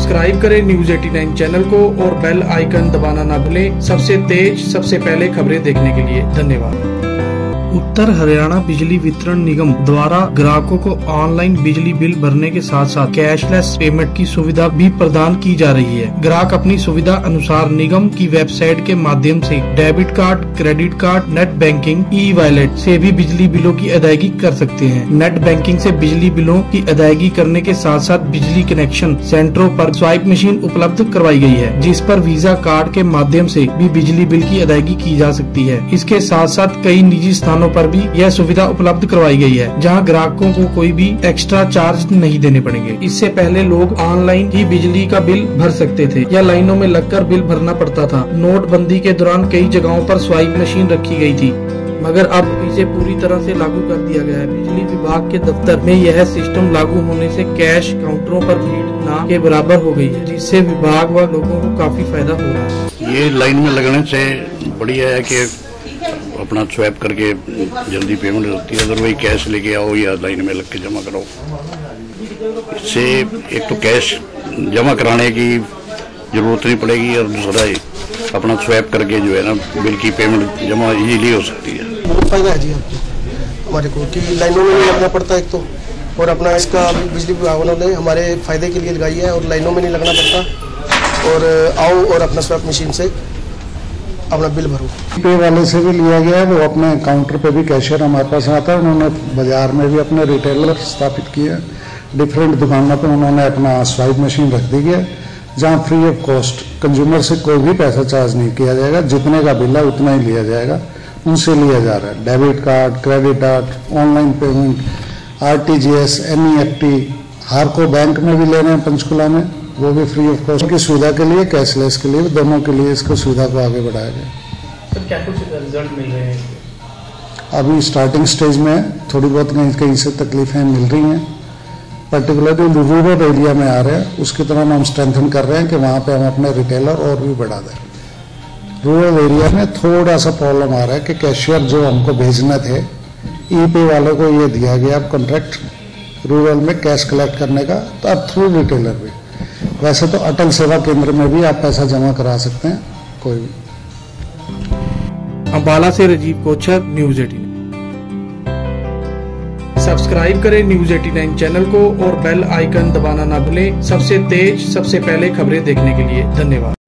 Subscribe करें news 89 channel को और बेल आइकन दबाना ना भूलें सबसे तेज सबसे पहले खबरें देखने के लिए। धन्यवाद। उत्तर हरियाणा बिजली वितरण निगम द्वारा ग्राहकों को ऑनलाइन बिजली बिल भरने के साथ साथ कैशलेस पेमेंट की सुविधा भी प्रदान की जा रही है। ग्राहक अपनी सुविधा अनुसार निगम की वेबसाइट के माध्यम से debit card, credit card, net banking, e wallet से भी बिजली बिलों की अदायगी कर सकते हैं। नेट बैंकिंग से बिजली बिलों की अदायगी करने के साथ साथ बिजली कनेक्शन सेंटरों पर स्वाइप मशीन उपलब्ध करवाई गई है, जिस पर वीजा कार्ड के माध्यम से भी बिजली बिल की अदायगी की जा सकती है। इसके साथ साथ कई निजी स्थानों पर भी यह सुविधा उपलब्ध करवाई गई है, जहां ग्राहकों को कोई भी एक्स्ट्रा चार्ज नहीं देने पड़ेंगे। इससे पहले लोग ऑनलाइन ही बिजली का बिल भर सकते थे या लाइनों में लगकर बिल भरना पड़ता था। नोटबंदी के दौरान कई जगहों पर स्वाइप मशीन रखी गई थी, मगर अब इसे पूरी तरह से लागू कर दिया गया है। बिजली विभाग के दफ्तर में यह सिस्टम लागू होने से कैश काउंटरों पर भीड़ न के बराबर हो गई है, जिससे विभाग व लोगों को काफी फायदा हो रहा है। ये लाइन में लगने से बढ़िया है कि अपना स्वैप करके जल्दी पेमेंट होती है। अगर वही कैश लेके आओ या लाइन में लग के जमा कराओ, इससे एक तो कैश जमा कराने की जरूरत नहीं पड़ेगी और दूसरा अपना स्वैप करके जो है ना बिल की पेमेंट जमा इजीली हो सकती है। बहुत फायदा है जी आपको हमारे को कि लाइनों में नहीं लगना पड़ता एक तो, और अपना इसका बिजली विभाग ने हमारे फायदे के लिए लगाई है और लाइनों में नहीं लगना पड़ता। और आओ और अपना स्वैप मशीन से अपना बिल भरो। पे वाले से भी लिया गया है, वो अपने काउंटर पे भी कैशियर हमारे पास आता है। उन्होंने बाजार में भी अपने रिटेलर स्थापित किए, डिफरेंट दुकानों पे उन्होंने अपना स्वाइप मशीन रख दी है, जहां फ्री ऑफ कॉस्ट कंज्यूमर से कोई भी पैसा चार्ज नहीं किया जाएगा। जितने का बिल है उतना ही लिया जाएगा, उनसे लिया जा रहा है। Debit card, credit card, online payment, RTGS, NEFT, हर को बैंक में भी ले रहे हैं पंचकुला में, वो भी फ्री ऑफ कॉस्ट की सुविधा के लिए, कैशलेस के लिए, दोनों के लिए इसको सुविधा को आगे बढ़ाया गया। सर, क्या कुछ रिजल्ट मिल रहे हैं? अभी स्टार्टिंग स्टेज में थोड़ी बहुत कहीं से तकलीफें मिल रही हैं, पर्टिकुलरली रूरल एरिया में आ रहे हैं। उसकी तरह हम स्ट्रेंथन कर रहे हैं कि वहाँ पे हम अपने रिटेलर और भी बढ़ा दें। रूरल एरिया में थोड़ा सा प्रॉब्लम आ रहा है कि कैशियर जो हमको भेजने थे, ई-पे वालों को ये दिया गया अब कॉन्ट्रैक्ट रूरल में कैश कलेक्ट करने का, तो अब थ्रू रिटेलर भी। वैसे तो अटल सेवा केंद्र में भी आप पैसा जमा करा सकते हैं कोई भी। अंबाला से राजीव कोचर, न्यूज 89। सब्सक्राइब करें न्यूज 89 चैनल को और बेल आइकन दबाना ना भूलें सबसे तेज सबसे पहले खबरें देखने के लिए। धन्यवाद।